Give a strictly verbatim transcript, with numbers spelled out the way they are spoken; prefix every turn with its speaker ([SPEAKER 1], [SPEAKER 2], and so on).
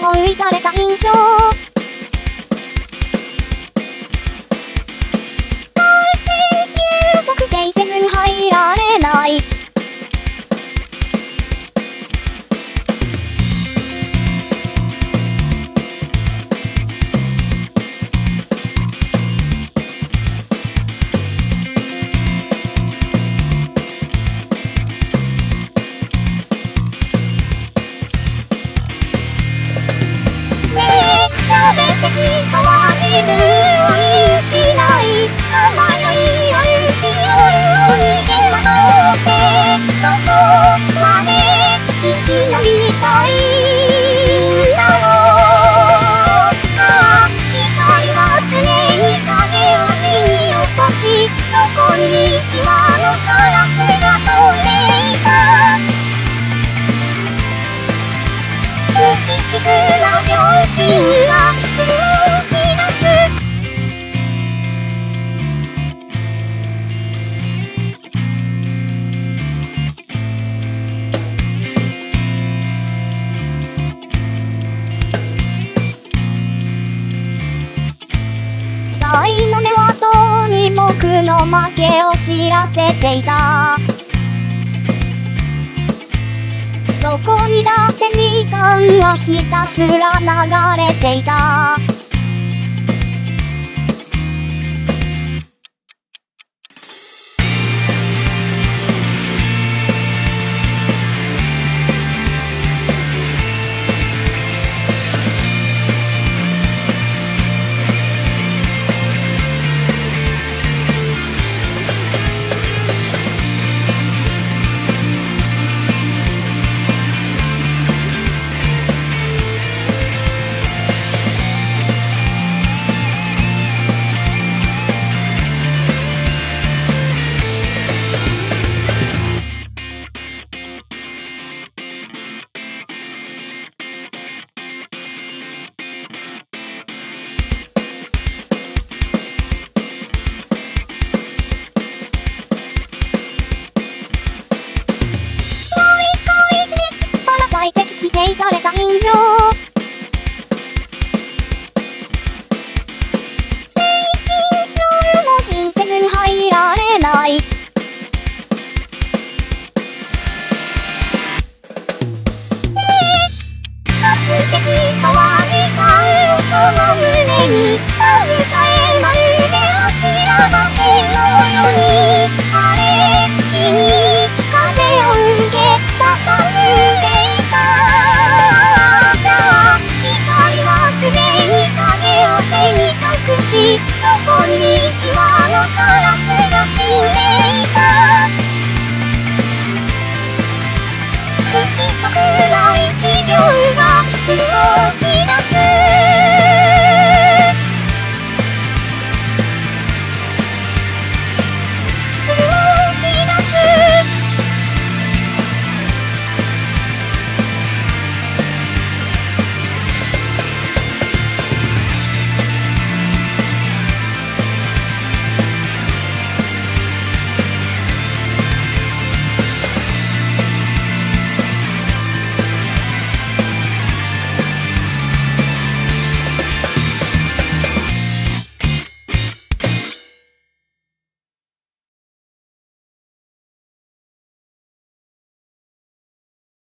[SPEAKER 1] も浮かれた心象。特定せずに入られない。人は自分を見失い、さまよい歩き夜を逃げ惑って、どこまで生き延びたいんだろう。ああ、光は常に影を地に落とし、そこに一羽のカラスが飛んでいた。無機質な秒針が動き出す。才の目はとに僕の負けを知らせていた。そこにだって時間はひたすら流れていた。規制された心情。